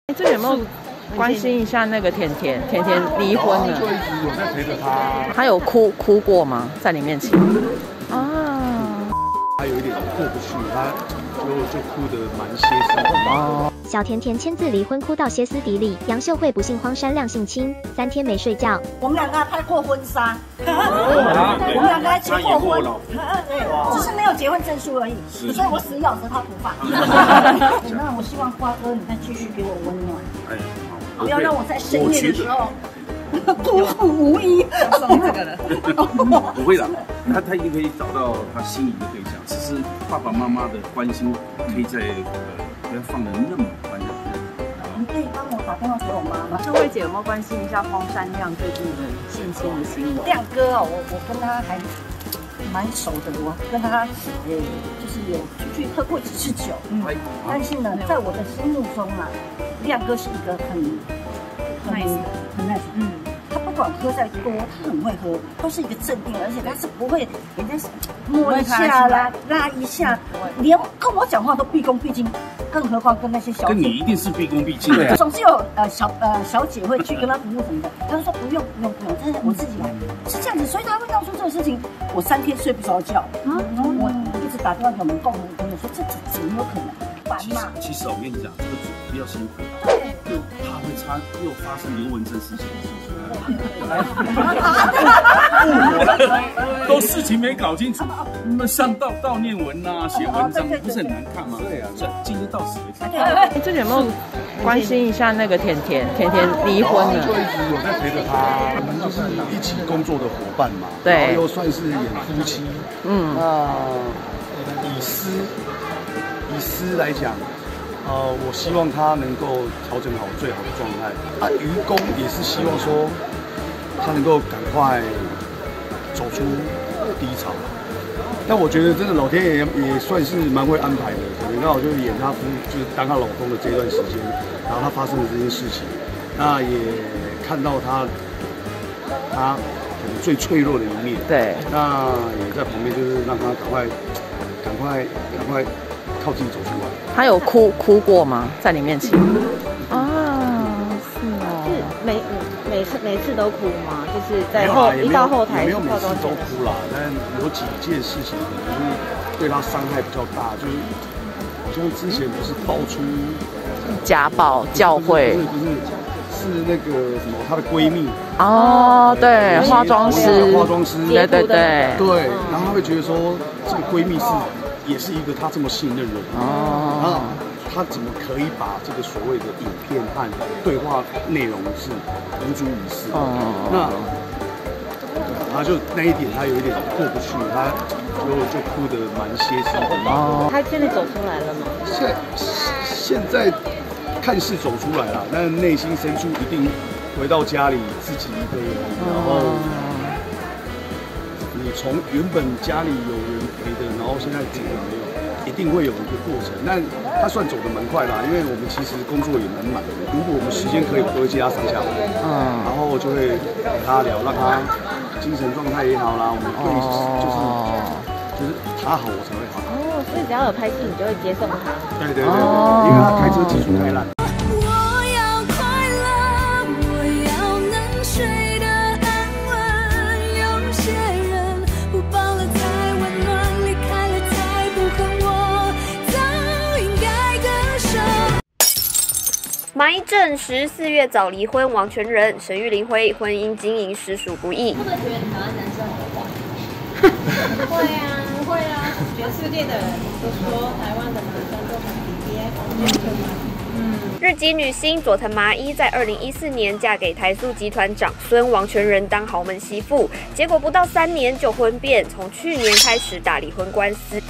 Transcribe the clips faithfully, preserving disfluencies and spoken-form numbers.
最近有没有关心一下那个甜甜？甜甜离婚了， 就一直有在陪着他。 他有哭哭过吗？在你面前？啊， 他有一点过不去，他就就哭得蛮歇斯底里。哦。 小甜甜签字离婚，哭到歇斯底里。杨秀慧不幸荒山亮性侵，三天没睡觉。 我们两个还拍过婚纱，我们两个还结过婚，对，只是没有结婚证书而已。所以我死咬着他头发。那我希望瓜哥你再继续给我温暖，不要让我在深夜的时候孤苦无依。送这个了， 不会的，他他一定可以找到他心仪的对象，只是爸爸妈妈的关心可以在呃不要放得那么宽。 你可以帮我打电话给我妈妈。 秀慧姐有没有关心一下荒山亮最近的性侵的新闻？ 亮哥哦，我我跟他还蛮熟的，我跟他呃就是有出去喝过几次酒，嗯，但是呢，在我的心目中啊，亮哥是一个很很 nice 很 nice， 嗯。他不管喝再多，他很会喝，都是一个镇定，而且他是不会人家摸一下啦、拉一下，连跟我讲话都毕恭毕敬，更何况跟那些小姐。 跟你一定是毕恭毕敬的。 总是有呃小呃小姐会去跟他服务什么的，他就说不用不用不用，但是我自己来，是这样子，所以他会闹出这个事情，我三天睡不着觉，嗯，我一直打电话给我们共同朋友说这怎么有可能？烦嘛。 其实我跟你讲，这个组不要辛苦， 对， 又怕会差又发生刘文正事情。都事情没搞清楚，那上悼悼念文呐、写文章不是很难看吗？对啊，这今天到此为止。 哎，最近有没有关心一下那个甜甜？甜甜离婚了， 就一直有在陪着他，我们就是一起工作的伙伴嘛， 对， 然后又算是演夫妻，嗯，那以私以私来讲。呃，我希望他能够调整好最好的状态。啊，愚公也是希望说他能够赶快走出低潮。但我觉得真的老天爷也算是蛮会安排的，可能刚好就是演他夫，就是当她老公的这段时间，然后他发生了这件事情，那也看到他他可能最脆弱的一面。对，那也在旁边就是让他赶快赶快赶快靠自己走出来。 他有哭哭过吗？在你面前？啊，是哦。 是每每次每次都哭吗？就是在后一到后台没有每次都哭啦，但有几件事情可能是对他伤害比较大，就是好像之前不是爆出家暴教会， 不是不是是那个什么她的闺蜜哦，对，化妆师， 化妆师， 对对对对，然后她会觉得说这个闺蜜是。也是一个他这么信任的人哦，那他怎么可以把这个所谓的影片和对话内容是公诸于世？哦，那他就那一点他有一点过不去，他就就哭得蛮歇斯底里。 哦，他现在走出来了吗？ 现现在看似走出来了，但内心深处一定回到家里自己一个人，然后。你从原本家里有人陪的，然后现在自己没有，一定会有一个过程。但他算走得蛮快啦，因为我们其实工作也蛮满的。如果我们时间可以，我都会接他上下班，嗯，然后就会陪他聊，让他精神状态也好啦，我们会就是就是他好，我才会好。 哦，所以只要有拍戏，你就会接送他。 对对对对，因为他开车技术太烂。 麻衣证实四月早离婚，王全仁、沈玉琳回婚姻经营实属不易。 会不会觉得台湾男生很坏？会啊，会啊，全世界的人都说台湾的男生都很体贴、很安全嘛。嗯。 日籍女星佐藤麻衣在二零一四年嫁给台塑集团长孙王全仁当豪门媳妇，结果不到三年就婚变，从去年开始打离婚官司。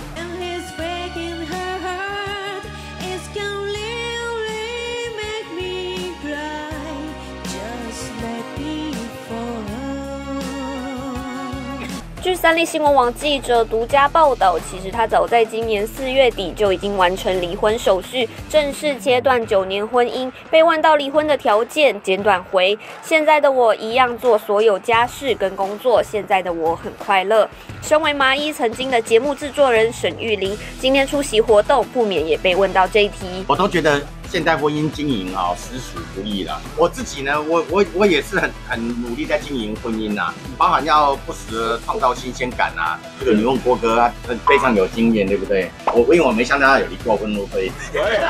据三立新闻网记者独家报道，其实他早在今年四月底就已经完成离婚手续，正式切断九年婚姻。被问到离婚的条件，简短回：现在的我一样做所有家事跟工作，现在的我很快乐。身为麻衣曾经的节目制作人沈玉琳，今天出席活动，不免也被问到这一题。 我都觉得现代婚姻经营啊，实属不易啦。我自己呢，我我我也是很很努力在经营婚姻呐，包含要不时的创造新鲜感啊。这个你问郭哥，他非常有经验，对不对？我因为我没想到他有离过婚，所以。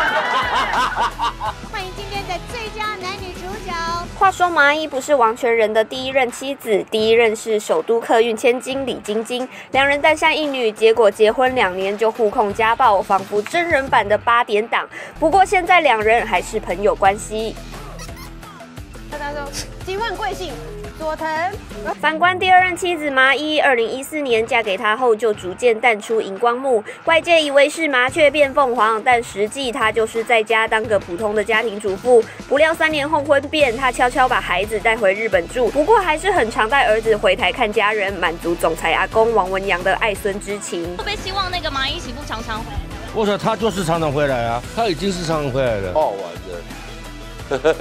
欢迎今天的最佳男女主角。 话说麻衣不是王全仁的第一任妻子，第一任是首都客运千金李晶晶，两人诞下一女，结果结婚两年就互控家暴，仿佛真人版的八点档。不过现在两人还是朋友关系。 大家说，请问贵姓？佐藤。 反观第二任妻子麻衣，二零一四年嫁给他后就逐渐淡出荧光幕，外界以为是麻雀变凤凰，但实际她就是在家当个普通的家庭主妇。不料三年后婚变，她悄悄把孩子带回日本住，不过还是很常带儿子回台看家人，满足总裁阿公王文洋的爱孙之情。 会不会希望那个麻衣媳妇常常回来？ 我说他就是常常回来啊，他已经是常常回来了。 好玩的。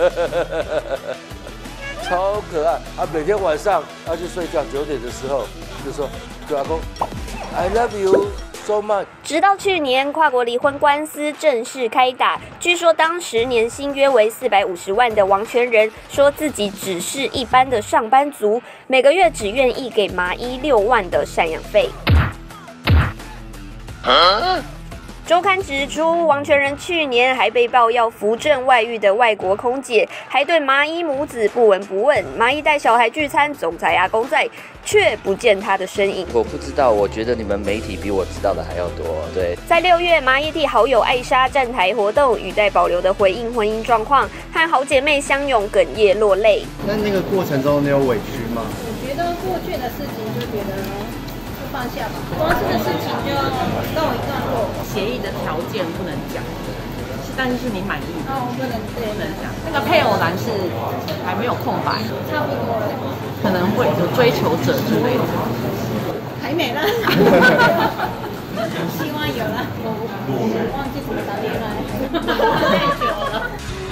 超可爱啊！每天晚上要去睡觉，九点的时候就说对阿公 ，I love you so much。 直到去年，跨国离婚官司正式开打。据说当时年薪约为四百五十万的王全仁说自己只是一般的上班族，每个月只愿意给麻衣六万的赡养费。啊周刊指出，王全仁去年还被曝要扶正外遇的外国空姐，还对麻衣母子不闻不问。麻衣带小孩聚餐，总裁阿公在，却不见他的身影。 我不知道，我觉得你们媒体比我知道的还要多。对， 在六月，麻衣替好友艾莎站台活动，语带保留的回应婚姻状况，和好姐妹相拥哽咽落泪。 那那个过程中，你有委屈吗？ 我觉得过去的事情就觉得。放下吧，公司的事情就告一段落。 协议的条件不能讲，但是是你满意的。 哦，不能对， 不能讲。那个配偶栏是还没有空白， 差不多了。 可能会有追求者之类的。 还没了。希望有了。我忘记怎么谈恋爱，太久了。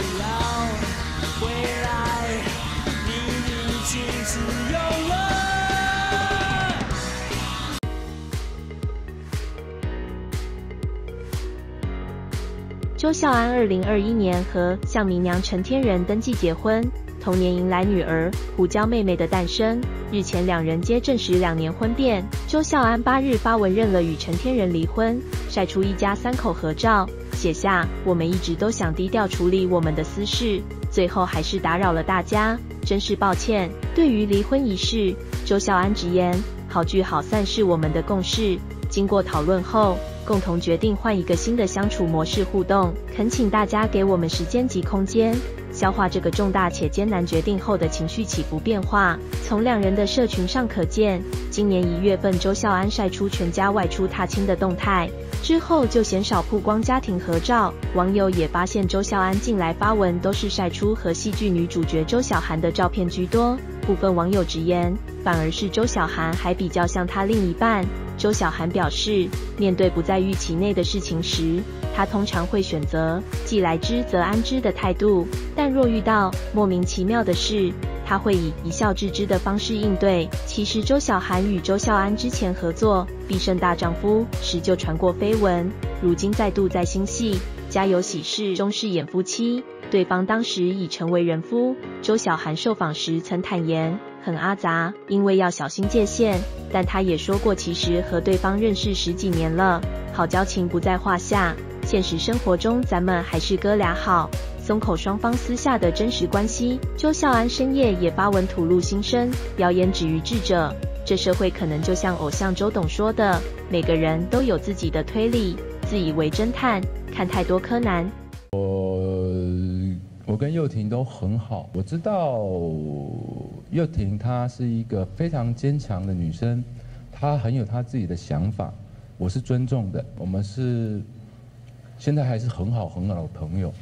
周孝安二零二一年和向明娘陈天仁登记结婚，同年迎来女儿胡椒妹妹的诞生。日前两人皆证实两年婚变。周孝安八日发文认了与陈天仁离婚，晒出一家三口合照，写下：我们一直都想低调处理我们的私事，最后还是打扰了大家，真是抱歉。对于离婚一事，周孝安直言：好聚好散是我们的共识，经过讨论后，共同决定换一个新的相处模式互动，恳请大家给我们时间及空间，消化这个重大且艰难决定后的情绪起伏变化。从两人的社群上可见，今年一月份周孝安晒出全家外出踏青的动态，之后就鲜少曝光家庭合照。网友也发现周孝安近来发文都是晒出和戏剧女主角周晓涵的照片居多，部分网友直言，反而是周晓涵还比较像他另一半。周晓涵表示，面对不在预期内的事情时，他通常会选择既来之则安之的态度，但若遇到莫名其妙的事，他会以一笑置之的方式应对。其实周晓涵与周孝安之前合作《必胜大丈夫》时就传过绯闻，如今再度在新戏《家有喜事》中饰演夫妻，对方当时已成为人夫。周晓涵受访时曾坦言，很阿杂，因为要小心界限，但他也说过其实和对方认识十几年了，好交情不在话下，现实生活中咱们还是哥俩好，松口双方私下的真实关系。周孝安深夜也发文吐露心声，谣言止于智者，这社会可能就像偶像周董说的，每个人都有自己的推理，自以为侦探，看太多柯南。 我我跟佑廷都很好，我知道佑廷她是一个非常坚强的女生，她很有她自己的想法，我是尊重的，我们是现在还是很好很好的朋友。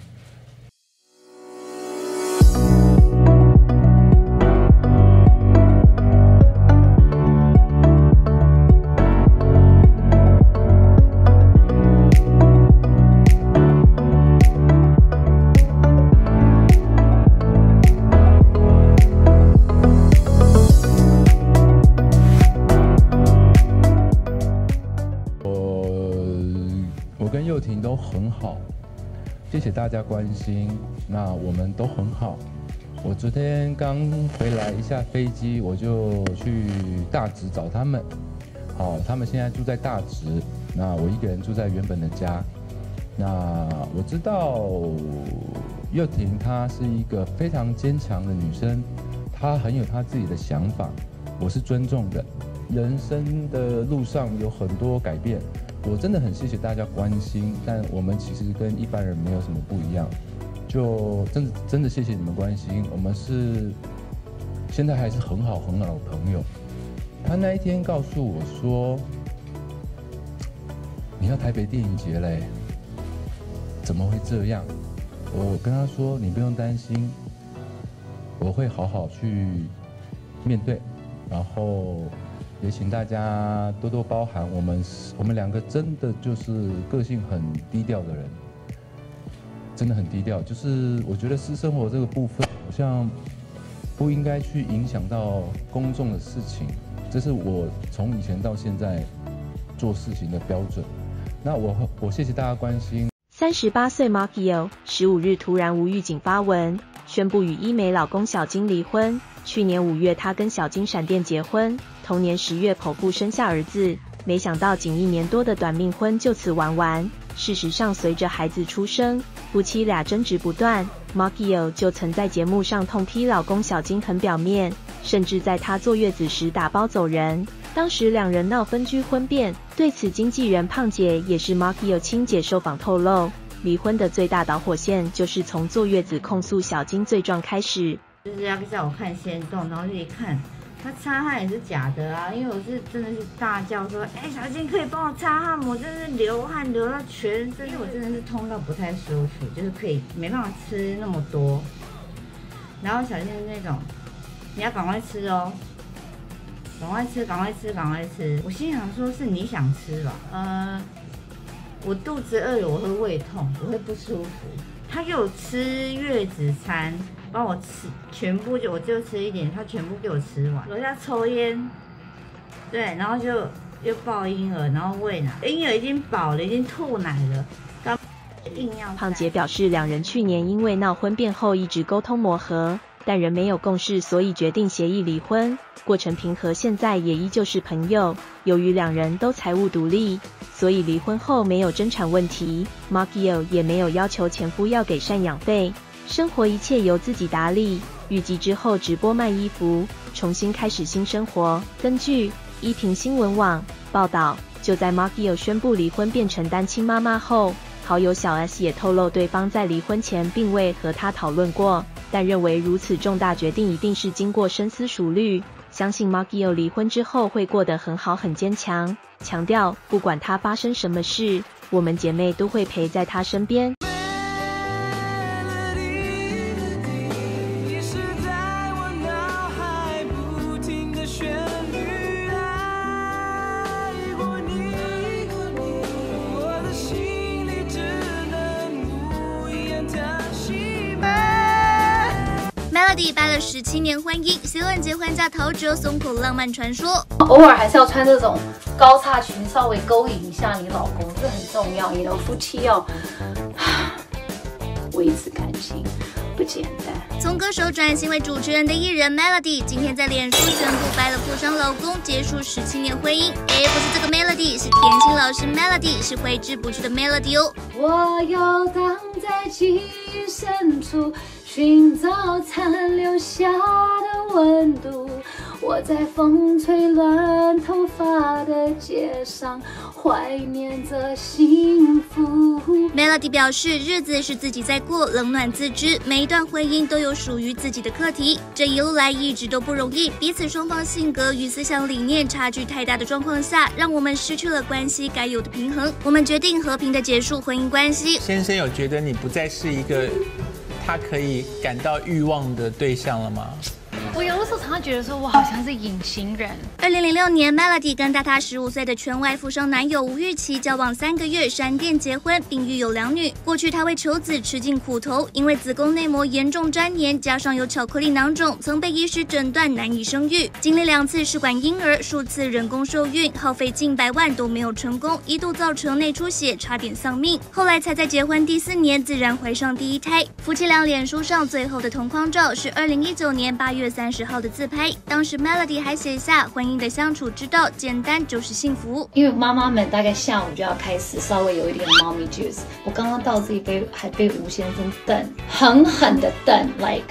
我跟佑廷都很好， 谢谢大家关心，那我们都很好。我昨天刚回来一下飞机，我就去大直找他们。好，他们现在住在大直，那我一个人住在原本的家。那我知道佑婷她是一个非常坚强的女生，她很有她自己的想法，我是尊重的。人生的路上有很多改变，我真的很谢谢大家关心，但我们其实跟一般人没有什么不一样，就真的真的谢谢你们关心，我们是现在还是很好很好的朋友。他那一天告诉我说，你要台北电影节嘞，怎么会这样？我跟他说，你不用担心，我会好好去面对，然后也请大家多多包涵。我们我们两个真的就是个性很低调的人，真的很低调。就是我觉得私生活这个部分好像不应该去影响到公众的事情，这是我从以前到现在做事情的标准。那我我谢谢大家关心。 三十八岁 Markio 十五日突然无预警发文，宣布与医美老公小金离婚。去年五月，他跟小金闪电结婚，同年十月剖腹生下儿子。没想到仅一年多的短命婚就此完完。事实上，随着孩子出生，夫妻俩争执不断。Markio 就曾在节目上痛批老公小金很表面，甚至在他坐月子时打包走人。当时两人闹分居婚变，对此经纪人胖姐也是 Markio 亲姐受访透露，离婚的最大导火线就是从坐月子控诉小金罪状开始。 就是要叫我看先动，然后就一看，他擦汗也是假的啊，因为我是真的是大叫说，哎、欸，小金可以帮我擦汗吗？我真的是流汗流到全身，因为我真的是痛到不太舒服，就是可以没办法吃那么多。然后小金是那种，你要赶快吃哦，赶快吃，赶快吃，赶快吃。我心想说，是你想吃吧？呃，我肚子饿了，我会胃痛，我会不舒服。他给我吃月子餐。帮我吃全部就我就吃一点，他全部给我吃完。楼下抽烟，对，然后就又抱婴儿，然后喂奶，婴儿已经饱了，已经吐奶了，刚硬要。 胖姐表示，两人去年因为闹婚变后一直沟通磨合，但仍没有共识，所以决定协议离婚。过程平和，现在也依旧是朋友。由于两人都财务独立，所以离婚后没有争产问题。Markio 也没有要求前夫要给赡养费。生活一切由自己打理，预计之后直播卖衣服，重新开始新生活。根据依萍新闻网报道，就在 Markio 宣布离婚变成单亲妈妈后，好友小 S 也透露，对方在离婚前并未和他讨论过，但认为如此重大决定一定是经过深思熟虑，相信 Markio 离婚之后会过得很好很坚强，强调不管他发生什么事，我们姐妹都会陪在他身边。 Melody 掰了十七年婚姻，新闻结婚加陶喆松口浪漫传说。 偶尔还是要穿这种高叉裙，稍微勾引一下你老公，这很重要。你的夫妻要维持感情，不简单。 从歌手转型为主持人的艺人 Melody， 今天在脸书宣布掰了富商老公，结束十七年婚姻。哎，不是这个 Melody， 是甜心老师 Melody， 是挥之不去的 Melody 哦。 我游荡在记忆深处，寻找残留下的温度。我在风吹乱头发的街上，怀念着幸福。 Melody 表示，日子是自己在过，冷暖自知，每一段婚姻都有属于自己的课题。这一路来一直都不容易，彼此双方性格与思想理念差距太大的状况下，让我们失去了关系该有的平衡。我们决定和平的结束婚姻关系。 先生有觉得你不再是一个他可以感到欲望的对象了吗？ 我有的时候常常觉得说，我好像是隐形人。 二零零六年 ，Melody 跟大她十五岁的圈外富商男友吴玉琪交往三个月，闪电结婚，并育有两女。过去她为求子吃尽苦头，因为子宫内膜严重粘连，加上有巧克力囊肿，曾被医师诊断难以生育。经历两次试管婴儿，数次人工受孕，耗费近百万都没有成功，一度造成内出血，差点丧命。后来才在结婚第四年自然怀上第一胎。夫妻俩脸书上最后的同框照是二零一九年八月三十号的自拍，当时 Melody 还写下婚姻的相处之道，简单就是幸福。 因为妈妈们大概下午就要开始稍微有一点 mommy juice， 我刚刚到这里被还被吴先生瞪，狠狠的瞪 ，like。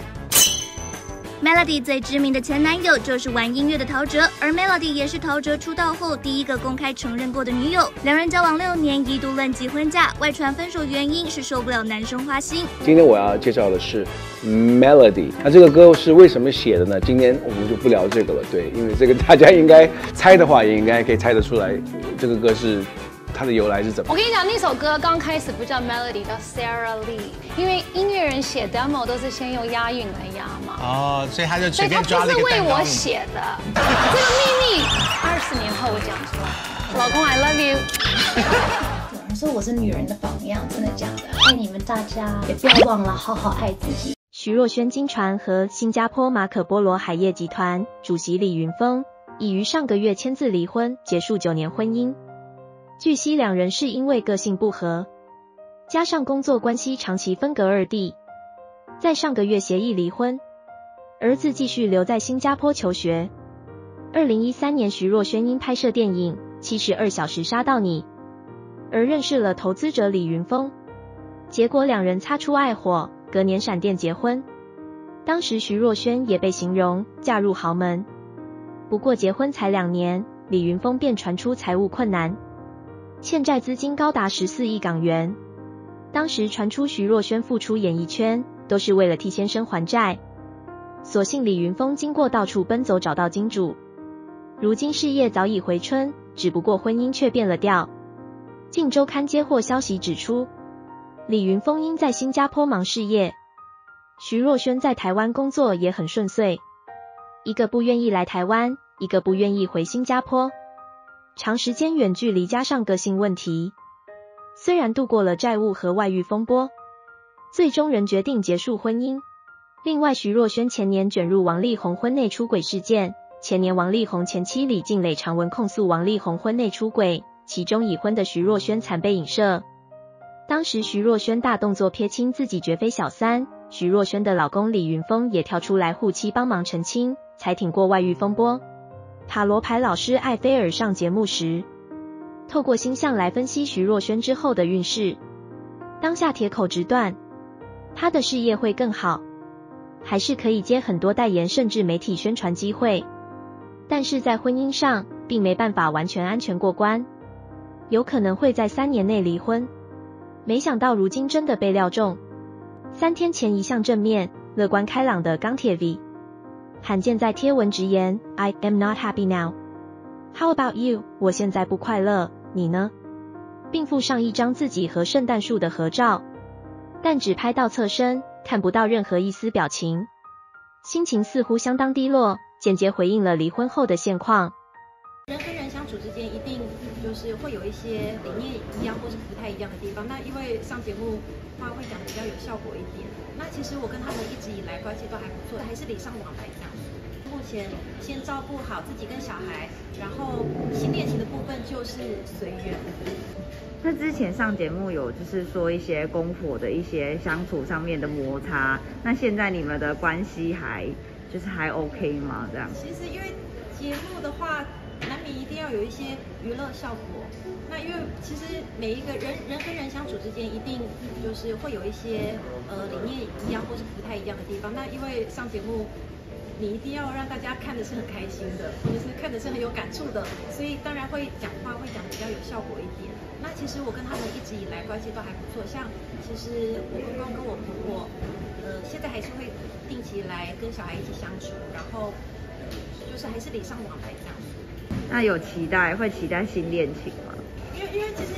Melody 最知名的前男友就是玩音乐的陶喆，而 Melody 也是陶喆出道后第一个公开承认过的女友。两人交往六年，一度论及婚嫁，外传分手原因是受不了男生花心。 今天我要介绍的是 Melody， 那这个歌是为什么写的呢？今天我们就不聊这个了，对，因为这个大家应该猜的话，也应该可以猜得出来，这个歌是它的由来是怎么。 我跟你讲，那首歌刚开始不叫 Melody， 叫 Sarah Lee， 因为音乐人写 demo 都是先用押韵来押嘛。 哦，所以他就随便抓了一个。 所以他不是为我写的，这个秘密二十年后我讲出来。老公 I love you。有人说我是女人的榜样，真的假的？爱你们大家，也不要忘了好好爱自己。 徐若瑄经传和新加坡马可波罗海业集团主席李云峰已于上个月签字离婚，结束九年婚姻。据悉，两人是因为个性不合，加上工作关系长期分隔二地，在上个月协议离婚。儿子继续留在新加坡求学。二零一三年，徐若瑄因拍摄电影《七十二小时杀到你》而认识了投资者李云峰，结果两人擦出爱火，隔年闪电结婚。当时徐若瑄也被形容嫁入豪门，不过结婚才两年，李云峰便传出财务困难，欠债资金高达十四亿港元。当时传出徐若瑄复出演艺圈，都是为了替先生还债。所幸李云峰经过到处奔走找到金主，如今事业早已回春，只不过婚姻却变了调。镜周刊接获消息指出，李云峰因在新加坡忙事业，徐若瑄在台湾工作也很顺遂，一个不愿意来台湾，一个不愿意回新加坡，长时间远距离加上个性问题，虽然度过了债务和外遇风波，最终仍决定结束婚姻。另外，徐若瑄前年卷入王力宏婚内出轨事件，前年王力宏前妻李静蕾长文控诉王力宏婚内出轨，其中已婚的徐若瑄惨被影射。当时徐若瑄大动作撇清自己绝非小三，徐若瑄的老公李云峰也跳出来护妻帮忙澄清，才挺过外遇风波。塔罗牌老师艾菲尔上节目时，透过星象来分析徐若瑄之后的运势，当下铁口直断，她的事业会更好，还是可以接很多代言甚至媒体宣传机会，但是在婚姻上并没办法完全安全过关，有可能会在三年内离婚。没想到如今真的被料中。三天前一向正面、乐观开朗的钢铁 V， 罕见在贴文直言 I am not happy now. How about you? 我现在不快乐，你呢？并附上一张自己和圣诞树的合照，但只拍到侧身，看不到任何一丝表情，心情似乎相当低落，间接回应了离婚后的现况。 人跟人相处之间一定就是会有一些理念一样或是不太一样的地方，那因为上节目话会讲比较有效果一点，那其实我跟他们一直以来关系都还不错，还是礼尚往来这样。目前先照顾好自己跟小孩，然后新恋情的部分就是随缘。 那之前上节目有就是说一些公婆的一些相处上面的摩擦，那现在你们的关系还就是还 OK 吗？这样？ 其实因为节目的话，难免一定要有一些娱乐效果。那因为其实每一个人人跟人相处之间，一定就是会有一些呃理念一样或是不太一样的地方。那因为上节目，你一定要让大家看的是很开心的，或者是看的是很有感触的，所以当然会讲话会讲比较有效果一点。那其实我跟他们一直以来关系都还不错，像其实我公公跟我婆婆，呃，现在还是会定期来跟小孩一起相处，然后就是还是礼尚往来这样子。 那有期待会期待新恋情吗？ 因为因为其实现在还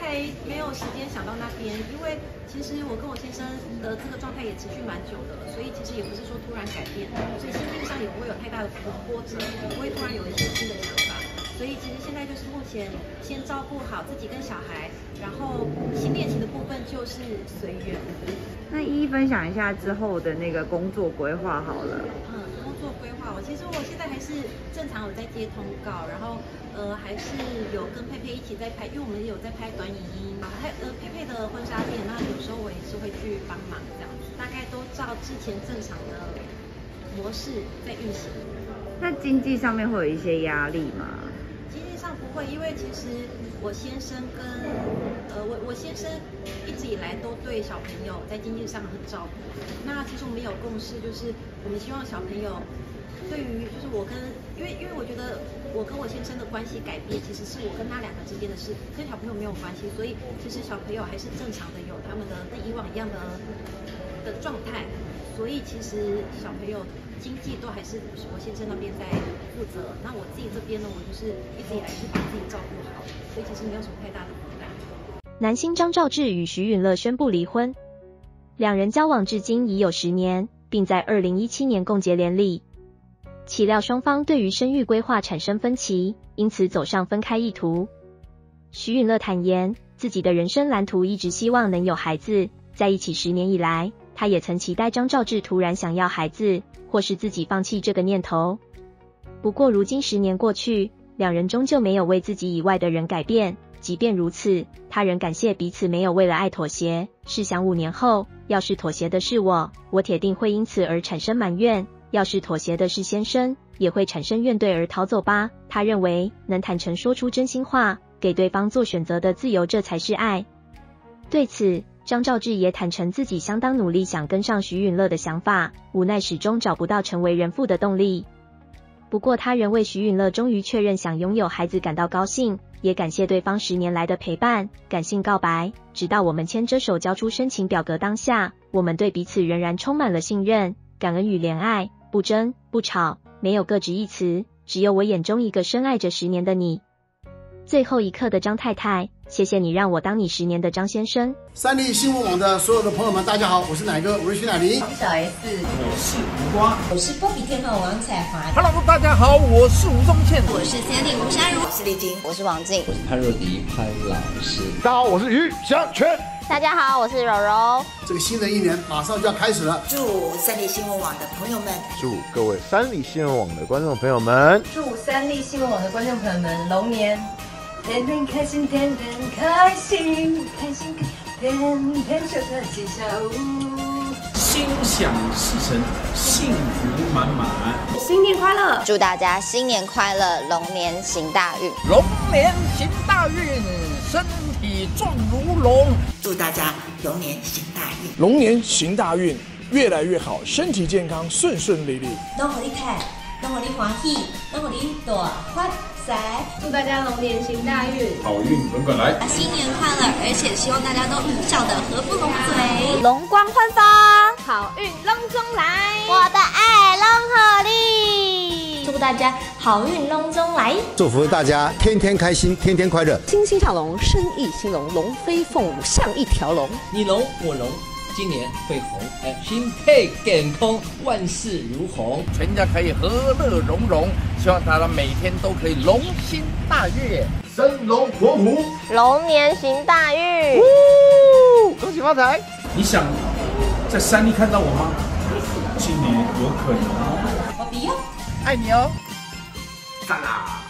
还没有时间想到那边，因为其实我跟我先生的这个状态也持续蛮久的，所以其实也不是说突然改变，所以心境上也不会有太大的波折，也不会突然有一些新的想法。所以其实现在就是目前先照顾好自己跟小孩，然后新恋情的部分就是随缘。 那一一分享一下之后的那个工作规划好了。 嗯，工作规划，我其实我现在还是正常有在接通告，然后呃还是有跟佩佩一起在拍，因为我们有在拍短影音，还呃佩佩的婚纱店，那有时候我也是会去帮忙这样子，大概都照之前正常的模式在运行。 那经济上面会有一些压力吗？ 经济上不会，因为其实我先生跟呃我我先生一直以来都对小朋友在经济上很照顾。那其实我们有共识，就是我们希望小朋友对于就是我跟因为因为我觉得我跟我先生的关系改变，其实是我跟他两个之间的事，跟小朋友没有关系。所以其实小朋友还是正常的有他们的跟以往一样的的状态。所以其实小朋友经济都还是我先生那边在负责，那我自己这边呢，我就是一直以来是把自己照顾好，所以其实没有什么太大的负担。 男星张兆志与徐允乐宣布离婚，两人交往至今已有十年，并在二零一七年共结连理。岂料双方对于生育规划产生分歧，因此走上分开意图。徐允乐坦言，自己的人生蓝图一直希望能有孩子，在一起十年以来，他也曾期待张兆志突然想要孩子，或是自己放弃这个念头。不过如今十年过去，两人终究没有为自己以外的人改变。即便如此，他仍感谢彼此没有为了爱妥协。试想五年后，要是妥协的是我，我铁定会因此而产生埋怨；要是妥协的是先生，也会产生怨怼而逃走吧。他认为，能坦诚说出真心话，给对方做选择的自由，这才是爱。对此，张兆志也坦诚自己相当努力想跟上徐允乐的想法，无奈始终找不到成为人父的动力。不过他仍为徐允乐终于确认想拥有孩子感到高兴，也感谢对方十年来的陪伴。感性告白，直到我们牵着手交出申请表格当下，我们对彼此仍然充满了信任、感恩与怜爱，不争不吵，没有各执一词，只有我眼中一个深爱着十年的你。最后一刻的张太太，谢谢你让我当你十年的张先生。 三立新闻网的所有的朋友们，大家好，我是奶哥，我是徐乃麟， 我是小 S， 我是吴瓜， 我是波比天后王彩华。 Hello， 大家好，我是吴宗宪， 我是 Sandy 吴珊如，我是丽晶， 我是王静， 我是潘若迪潘老师。 大家好，我是于祥全。 大家好，我是柔柔。 这个新的一年马上就要开始了， 祝三立新闻网的朋友们， 祝各位三立新闻网的观众朋友们， 祝三立新闻网的观众朋友们龙年天天开心，天天开心，开心天天就在吉祥物， 心想事成，幸福满满。 新年快乐！祝大家新年快乐，龙年行大运， 龙年行大运，身体壮如龙。 祝大家龙年行大运， 龙年行大运，越来越好，身体健康，顺顺利利。 拢互你看，拢互你欢喜，拢互你大发财。祝大家龙年行大运， 好运滚滚来。 新年快乐，而且希望大家都笑得合不拢嘴， 容光焕发， 好运隆中来， 我的爱龙合力。 祝大家好运隆中来， 祝福大家天天开心，天天快乐， 欣欣向荣，生意兴隆，龙飞凤舞像一条龙。 你龙我龙，今年会红，哎，心配健康，万事如虹， 全家可以和乐融融。希望大家每天都可以龙心大悦， 生龙活虎， 龙年行大运， 恭喜发财！ 你想在山里看到我吗？今年有可能哦。 我比哟， 爱你哦， 赞啦！